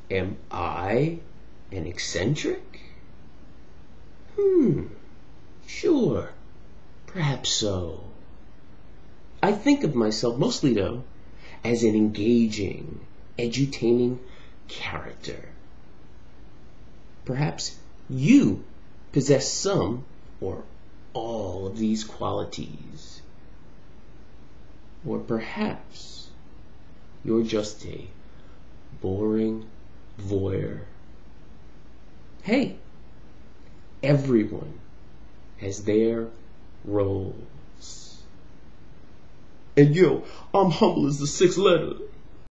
Am I an eccentric? Sure, perhaps so. I think of myself mostly, though, as an engaging, edutaining character. Perhaps you possess some or all of these qualities. Or perhaps you're just a boring voyeur. Hey, everyone has their roles. And yo, I'm humble as the sixth letter.